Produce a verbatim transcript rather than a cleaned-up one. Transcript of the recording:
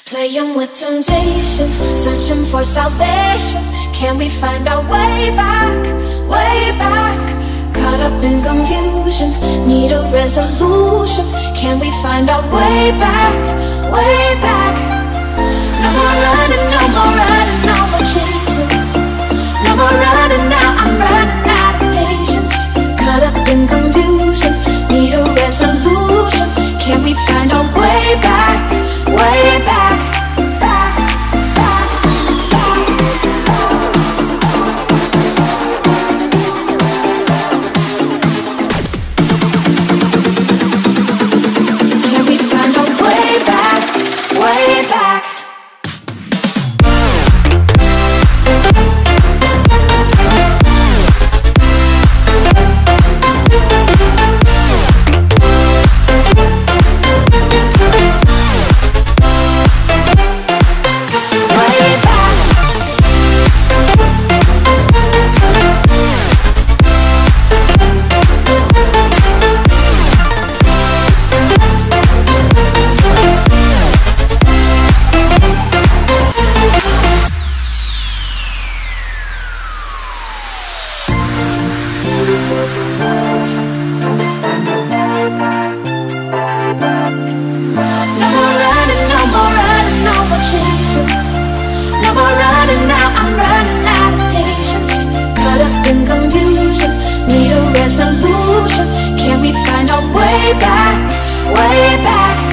Playing with temptation, searching for salvation. Can we find our way back, way back? Caught up in confusion, need a resolution. Can we find our way back, way back? No more running, no more running, no more chasing. No more running now, I'm running out of patience. Caught up in confusion, need a resolution. Can we find our way back, way back? Can we find our way back, way back?